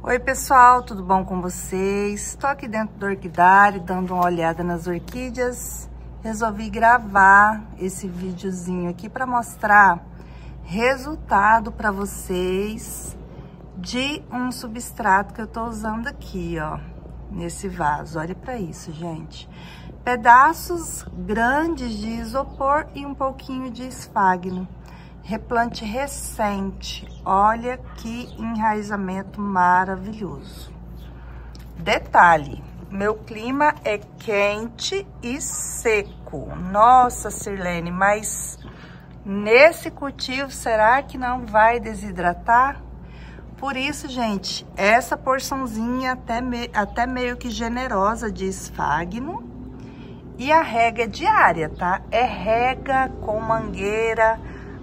Oi pessoal, tudo bom com vocês? Estou aqui dentro do orquidário dando uma olhada nas orquídeas. Resolvi gravar esse videozinho aqui para mostrar resultado para vocês de um substrato que eu tô usando aqui, ó, nesse vaso. Olha para isso, gente. Pedaços grandes de isopor e um pouquinho de esfagno. Replante recente, olha que enraizamento maravilhoso. Detalhe, meu clima é quente e seco. Nossa, Sirlene, mas nesse cultivo será que não vai desidratar? Por isso, gente, essa porçãozinha até meio que generosa de esfagno. E a rega é diária, tá? É rega com mangueira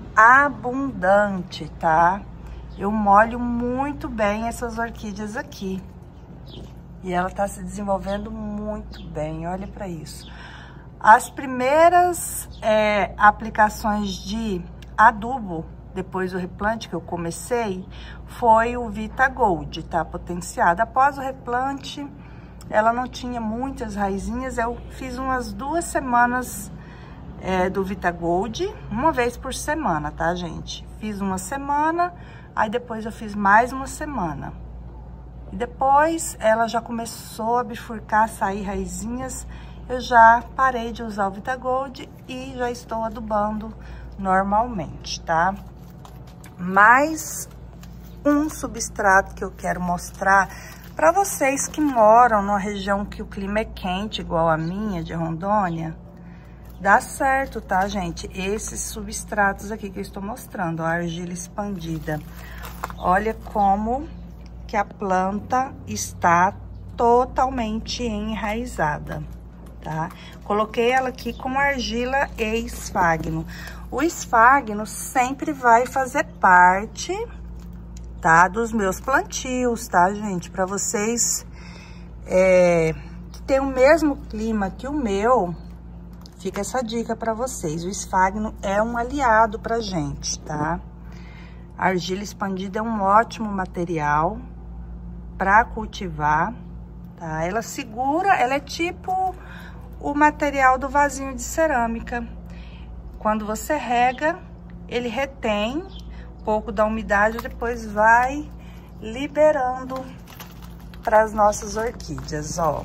abundante, tá? Eu molho muito bem essas orquídeas aqui. E ela tá se desenvolvendo muito bem, olha para isso. As primeiras aplicações de adubo, depois do replante que eu comecei, foi o Vita Gold, tá? Potenciada. Após o replante, ela não tinha muitas raizinhas, eu fiz umas 2 semanas do Vita Gold, uma vez por semana, tá, gente? Fiz uma semana, aí depois eu fiz mais uma semana. E depois ela já começou a bifurcar, sair raizinhas, eu já parei de usar o Vita Gold e já estou adubando normalmente, tá? Mais um substrato que eu quero mostrar para vocês que moram numa região que o clima é quente, igual a minha, de Rondônia. Dá certo, tá, gente? Esses substratos aqui que eu estou mostrando, a argila expandida. Olha como que a planta está totalmente enraizada, tá? Coloquei ela aqui com argila e esfagno. O esfagno sempre vai fazer parte, tá, dos meus plantios, tá, gente? Para vocês que tem o mesmo clima que o meu, fica essa dica para vocês. O esfagno é um aliado pra gente, tá? A argila expandida é um ótimo material para cultivar, tá? Ela segura, ela é tipo o material do vasinho de cerâmica. Quando você rega, ele retém um pouco da umidade, depois vai liberando para as nossas orquídeas, ó.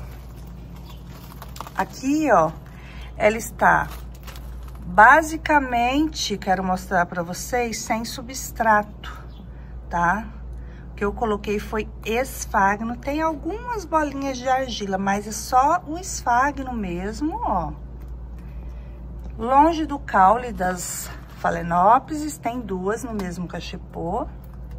Aqui, ó, ela está basicamente, quero mostrar para vocês, sem substrato, tá? O que eu coloquei foi esfagno, tem algumas bolinhas de argila, mas é só o esfagno mesmo, ó. Longe do caule das Phalaenopsis, tem 2 no mesmo cachepô.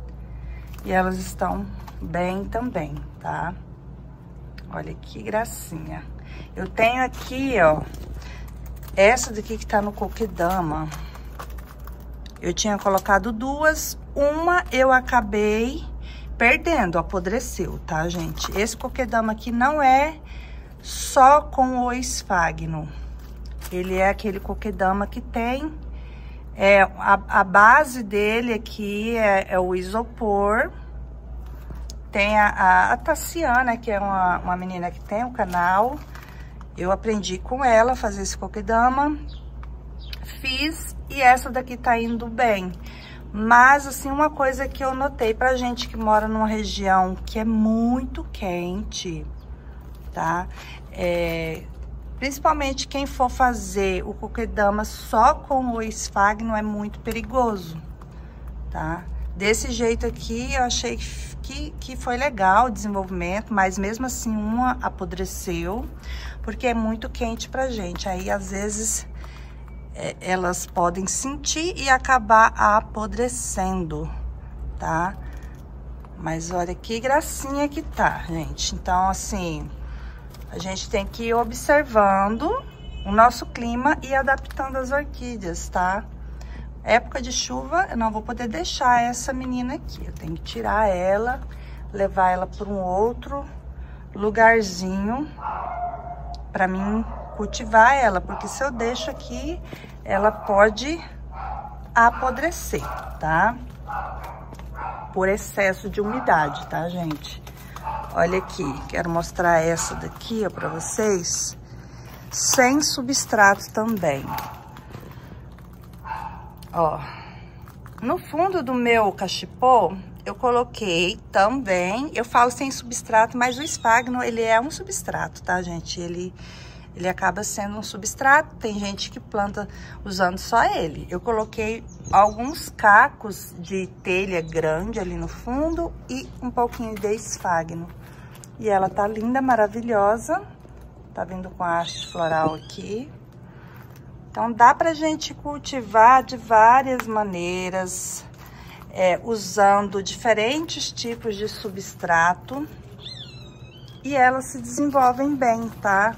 E elas estão bem também, tá? Olha que gracinha. Eu tenho aqui, ó, essa daqui que tá no coquedama. Eu tinha colocado 2, uma eu acabei perdendo, apodreceu, tá, gente? Esse coquedama aqui não é só com o esfagno. Ele é aquele coquedama que tem, a base dele aqui é o isopor. Tem a Tassiana, que é uma menina que tem um canal. Eu aprendi com ela a fazer esse coquedama, fiz e essa daqui tá indo bem. Mas, assim, uma coisa que eu notei pra gente que mora numa região que é muito quente, tá? Principalmente quem for fazer o coquedama só com o esfagno é muito perigoso, tá? Desse jeito aqui, eu achei que foi legal o desenvolvimento, mas mesmo assim uma apodreceu, porque é muito quente pra gente. Aí, às vezes, elas podem sentir e acabar apodrecendo, tá? Mas olha que gracinha que tá, gente. Então, assim, a gente tem que ir observando o nosso clima e adaptando as orquídeas, tá? Época de chuva, eu não vou poder deixar essa menina aqui. Eu tenho que tirar ela, levar ela para um outro lugarzinho para mim cultivar ela, porque se eu deixo aqui, ela pode apodrecer, tá? por excesso de umidade, tá, gente? Olha aqui, quero mostrar essa daqui, ó, pra vocês, sem substrato também. Ó, no fundo do meu cachepô, eu coloquei também, eu falo sem substrato, mas o esfagno, ele é um substrato, tá, gente? Ele acaba sendo um substrato, tem gente que planta usando só ele. Eu coloquei alguns cacos de telha grande ali no fundo e um pouquinho de esfagno. E ela tá linda, maravilhosa, tá vindo com a haste floral aqui. Então, dá pra gente cultivar de várias maneiras, usando diferentes tipos de substrato. E elas se desenvolvem bem, tá?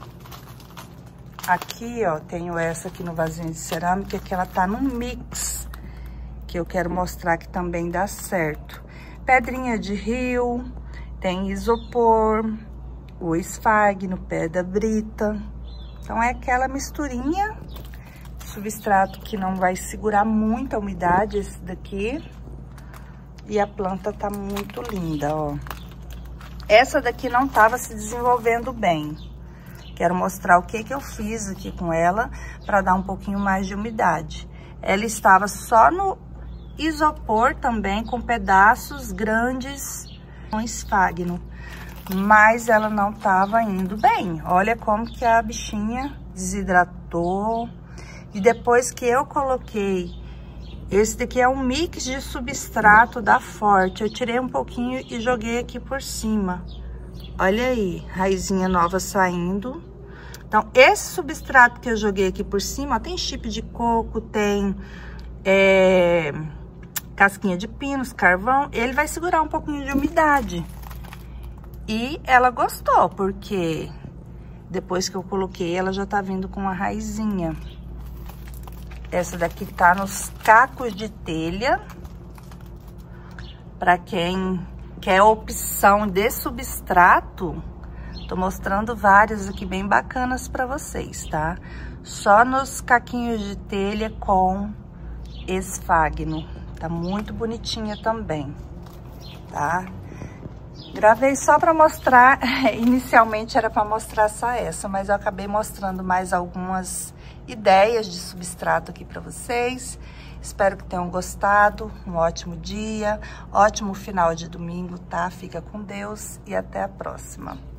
Aqui, ó, tenho essa aqui no vasinho de cerâmica, que ela tá num mix, que eu quero mostrar que também dá certo. Pedrinha de rio, tem isopor, o esfagno, pedra brita. Então, é aquela misturinha, substrato que não vai segurar muito a umidade, esse daqui. E a planta tá muito linda, ó. Essa daqui não tava se desenvolvendo bem. Quero mostrar o que eu fiz aqui com ela para dar um pouquinho mais de umidade. Ela estava só no isopor também, com pedaços grandes com esfagno. Mas ela não estava indo bem. Olha como que a bichinha desidratou. E depois que eu coloquei, esse daqui é um mix de substrato da Forte. Eu tirei um pouquinho e joguei aqui por cima. Olha aí, raizinha nova saindo. Então, esse substrato que eu joguei aqui por cima, ó, tem chip de coco, tem casquinha de pinos, carvão. Ele vai segurar um pouquinho de umidade. E ela gostou, porque depois que eu coloquei, ela já tá vindo com uma raizinha. Essa daqui tá nos cacos de telha. Pra quem quer opção de substrato, tô mostrando várias aqui bem bacanas pra vocês, tá? Só nos caquinhos de telha com esfagno. Tá muito bonitinha também, tá? Gravei só pra mostrar, inicialmente era pra mostrar só essa, mas eu acabei mostrando mais algumas ideias de substrato aqui pra vocês. Espero que tenham gostado, um ótimo dia, ótimo final de domingo, tá? Fica com Deus e até a próxima.